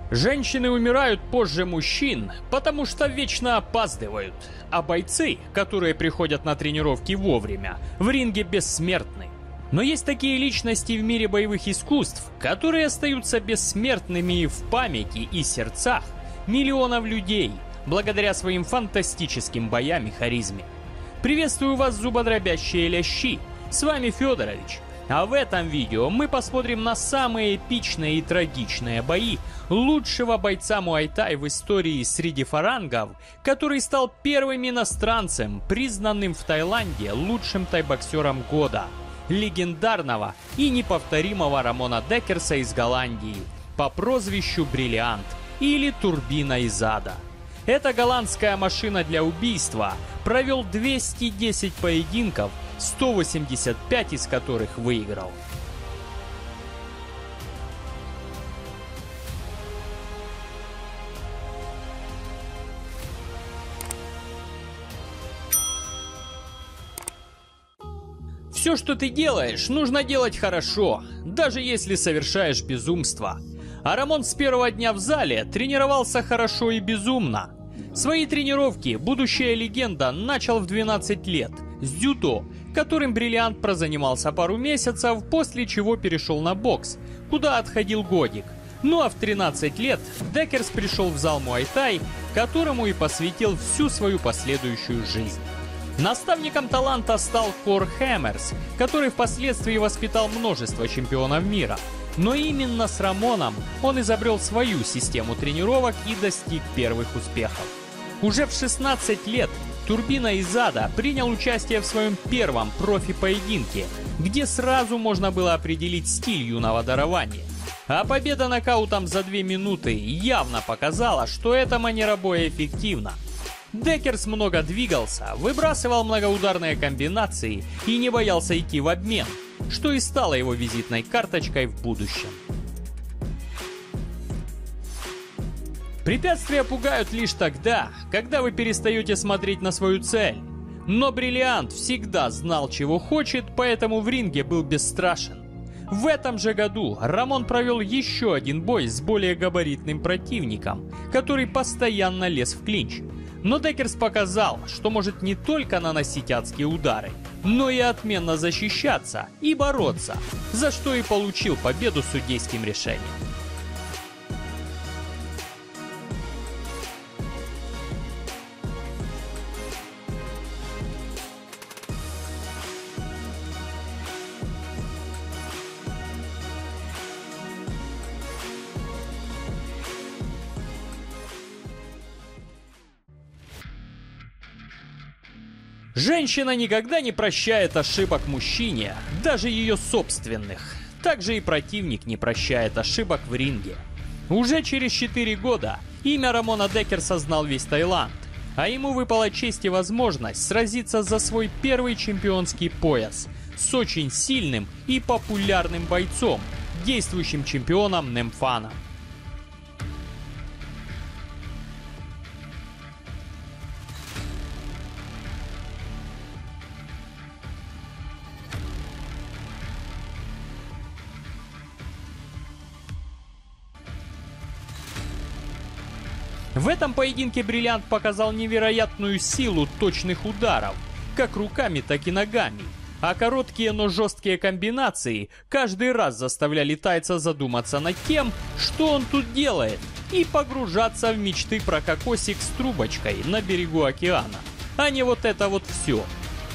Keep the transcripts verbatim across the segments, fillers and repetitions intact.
Женщины умирают позже мужчин, потому что вечно опаздывают, а бойцы, которые приходят на тренировки вовремя, в ринге бессмертны. Но есть такие личности в мире боевых искусств, которые остаются бессмертными в памяти и сердцах миллионов людей, благодаря своим фантастическим боям и харизме. Приветствую вас, зубодробящие лящи, с вами Федорович. А в этом видео мы посмотрим на самые эпичные и трагичные бои лучшего бойца муай-тай в истории среди фарангов, который стал первым иностранцем, признанным в Таиланде лучшим тайбоксером года, легендарного и неповторимого Рамона Деккерса из Голландии по прозвищу Бриллиант или Турбина из ада. Эта голландская машина для убийства провел двести десять поединков, сто восемьдесят пять из которых выиграл. Все, что ты делаешь, нужно делать хорошо, даже если совершаешь безумство. А Рамон с первого дня в зале тренировался хорошо и безумно. Свои тренировки будущая легенда начал в двенадцать лет с дзюдо, которым Бриллиант прозанимался пару месяцев, после чего перешел на бокс, куда отходил годик. Ну а в тринадцать лет Деккерс пришел в зал муай-тай, которому и посвятил всю свою последующую жизнь. Наставником таланта стал Кор Хэммерс, который впоследствии воспитал множество чемпионов мира. Но именно с Рамоном он изобрел свою систему тренировок и достиг первых успехов. Уже в шестнадцать лет Турбина из ада принял участие в своем первом профи-поединке, где сразу можно было определить стиль юного дарования. А победа нокаутом за две минуты явно показала, что эта манера боя эффективна. Деккерс много двигался, выбрасывал многоударные комбинации и не боялся идти в обмен, что и стало его визитной карточкой в будущем. Препятствия пугают лишь тогда, когда вы перестаете смотреть на свою цель. Но Бриллиант всегда знал, чего хочет, поэтому в ринге был бесстрашен. В этом же году Рамон провел еще один бой с более габаритным противником, который постоянно лез в клинч. Но Деккерс показал, что может не только наносить адские удары, но и отменно защищаться и бороться, за что и получил победу судейским решением. Женщина никогда не прощает ошибок мужчине, даже ее собственных. Также и противник не прощает ошибок в ринге. Уже через четыре года имя Рамона Деккерса знал весь Таиланд, а ему выпала честь и возможность сразиться за свой первый чемпионский пояс с очень сильным и популярным бойцом, действующим чемпионом Немфаном. В этом поединке Бриллиант показал невероятную силу точных ударов, как руками, так и ногами, а короткие, но жесткие комбинации каждый раз заставляли тайца задуматься над тем, что он тут делает, и погружаться в мечты про кокосик с трубочкой на берегу океана, а не вот это вот все.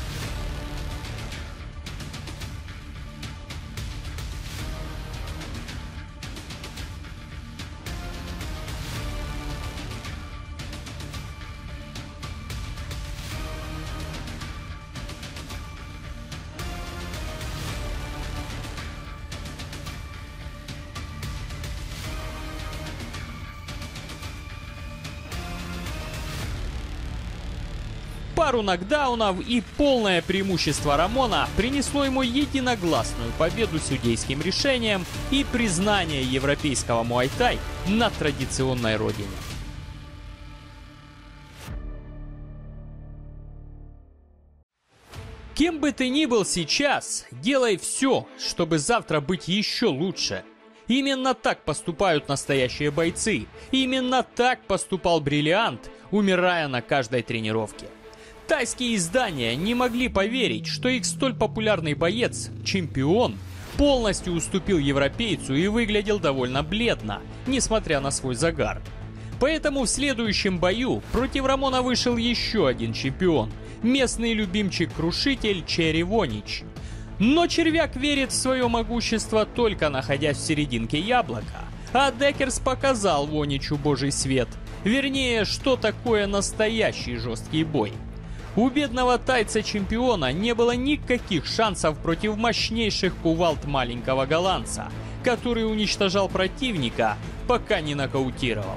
Пару нокдаунов и полное преимущество Рамона принесло ему единогласную победу судейским решением и признание европейского муай-тай на традиционной родине. Кем бы ты ни был сейчас, делай все, чтобы завтра быть еще лучше. Именно так поступают настоящие бойцы. Именно так поступал Бриллиант, умирая на каждой тренировке. Тайские издания не могли поверить, что их столь популярный боец, чемпион, полностью уступил европейцу и выглядел довольно бледно, несмотря на свой загар. Поэтому в следующем бою против Рамона вышел еще один чемпион, местный любимчик-крушитель Черри Вонич. Но червяк верит в свое могущество, только находясь в серединке яблока, а Деккерс показал Воничу божий свет, вернее, что такое настоящий жесткий бой. У бедного тайца-чемпиона не было никаких шансов против мощнейших кувалд маленького голландца, который уничтожал противника, пока не нокаутировал.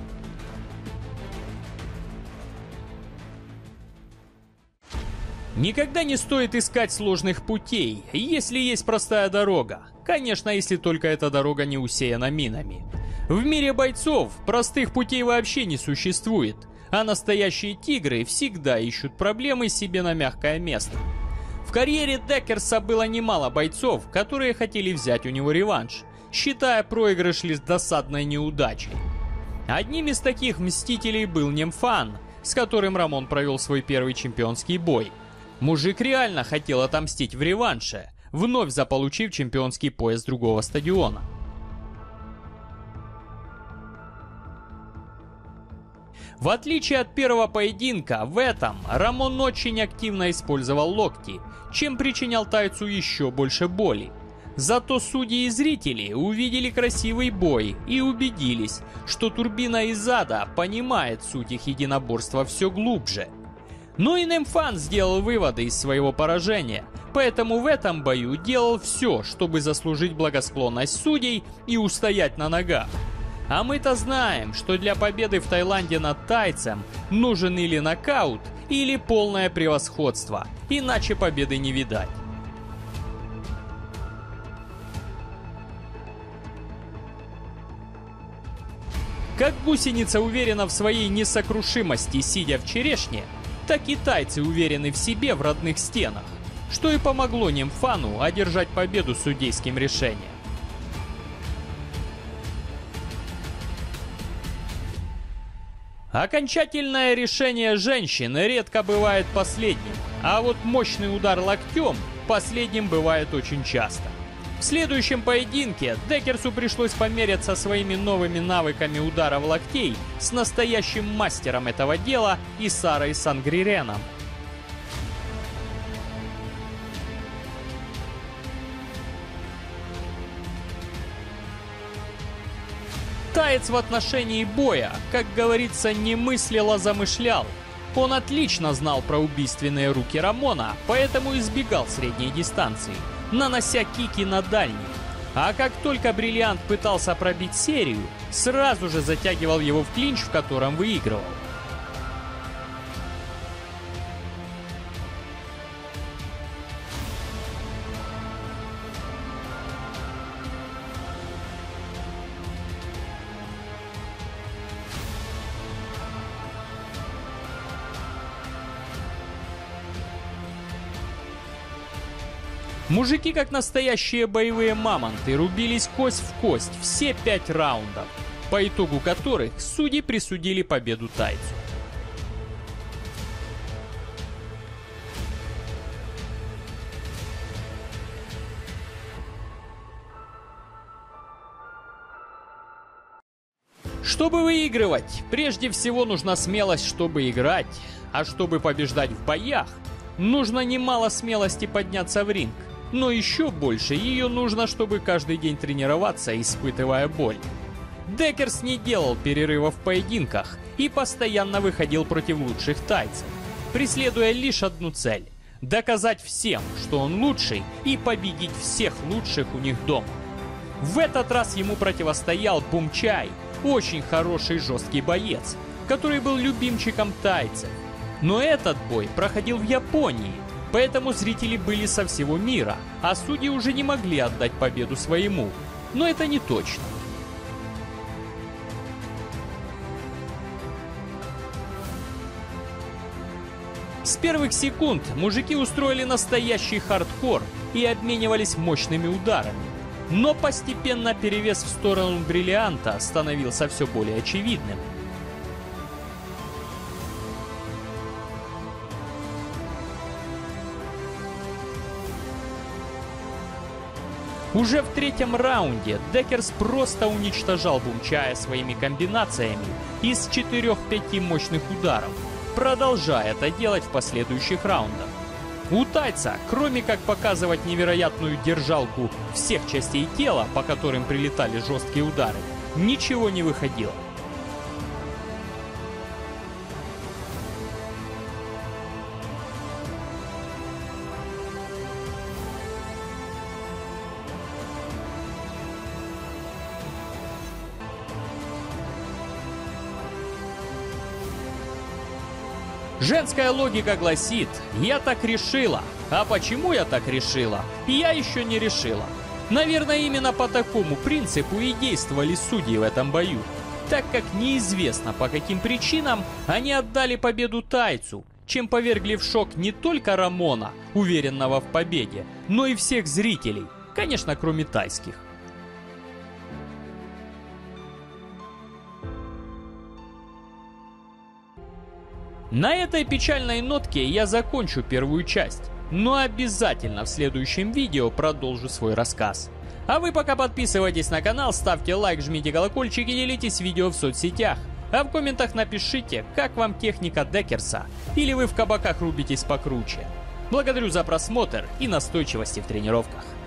Никогда не стоит искать сложных путей, если есть простая дорога. Конечно, если только эта дорога не усеяна минами. В мире бойцов простых путей вообще не существует, а настоящие тигры всегда ищут проблемы себе на мягкое место. В карьере Деккерса было немало бойцов, которые хотели взять у него реванш, считая проигрыш лишь досадной неудачей. Одним из таких мстителей был Немфан, с которым Рамон провел свой первый чемпионский бой. Мужик реально хотел отомстить в реванше, вновь заполучив чемпионский пояс другого стадиона. В отличие от первого поединка, в этом Рамон очень активно использовал локти, чем причинял тайцу еще больше боли. Зато судьи и зрители увидели красивый бой и убедились, что турбина из ада понимает суть их единоборства все глубже. Но и Немфан сделал выводы из своего поражения, поэтому в этом бою делал все, чтобы заслужить благосклонность судей и устоять на ногах. А мы-то знаем, что для победы в Таиланде над тайцем нужен или нокаут, или полное превосходство, иначе победы не видать. Как гусеница уверена в своей несокрушимости, сидя в черешне, так и тайцы уверены в себе в родных стенах, что и помогло Немфану одержать победу судейским решением. Окончательное решение женщины редко бывает последним, а вот мощный удар локтем последним бывает очень часто. В следующем поединке Деккерсу пришлось померяться своими новыми навыками ударов локтей с настоящим мастером этого дела Исарой Сангриреном. Таец в отношении боя, как говорится, не мыслил, а замышлял. Он отлично знал про убийственные руки Рамона, поэтому избегал средней дистанции, нанося кики на дальний. А как только Бриллиант пытался пробить серию, сразу же затягивал его в клинч, в котором выигрывал. Мужики, как настоящие боевые мамонты, рубились кость в кость все пять раундов, по итогу которых судьи присудили победу тайцу. Чтобы выигрывать, прежде всего нужна смелость, чтобы играть, а чтобы побеждать в боях, нужно немало смелости подняться в ринг. Но еще больше ее нужно, чтобы каждый день тренироваться, испытывая боль. Деккерс не делал перерывов в поединках и постоянно выходил против лучших тайцев, преследуя лишь одну цель – доказать всем, что он лучший, и победить всех лучших у них дома. В этот раз ему противостоял Бумчай, очень хороший жесткий боец, который был любимчиком тайцев. Но этот бой проходил в Японии, поэтому зрители были со всего мира, а судьи уже не могли отдать победу своему. Но это не точно. С первых секунд мужики устроили настоящий хардкор и обменивались мощными ударами. Но постепенно перевес в сторону Бриллианта становился все более очевидным. Уже в третьем раунде Деккерс просто уничтожал Бумчая своими комбинациями из четырёх-пяти мощных ударов, продолжая это делать в последующих раундах. У тайца, кроме как показывать невероятную держалку всех частей тела, по которым прилетали жесткие удары, ничего не выходило. Женская логика гласит: «Я так решила». А почему я так решила, я еще не решила. Наверное, именно по такому принципу и действовали судьи в этом бою, так как неизвестно по каким причинам они отдали победу тайцу, чем повергли в шок не только Рамона, уверенного в победе, но и всех зрителей, конечно, кроме тайских. На этой печальной нотке я закончу первую часть, но обязательно в следующем видео продолжу свой рассказ. А вы пока подписывайтесь на канал, ставьте лайк, жмите колокольчик и делитесь видео в соцсетях. А в комментах напишите, как вам техника Деккерса, или вы в кабаках рубитесь покруче. Благодарю за просмотр и настойчивости в тренировках.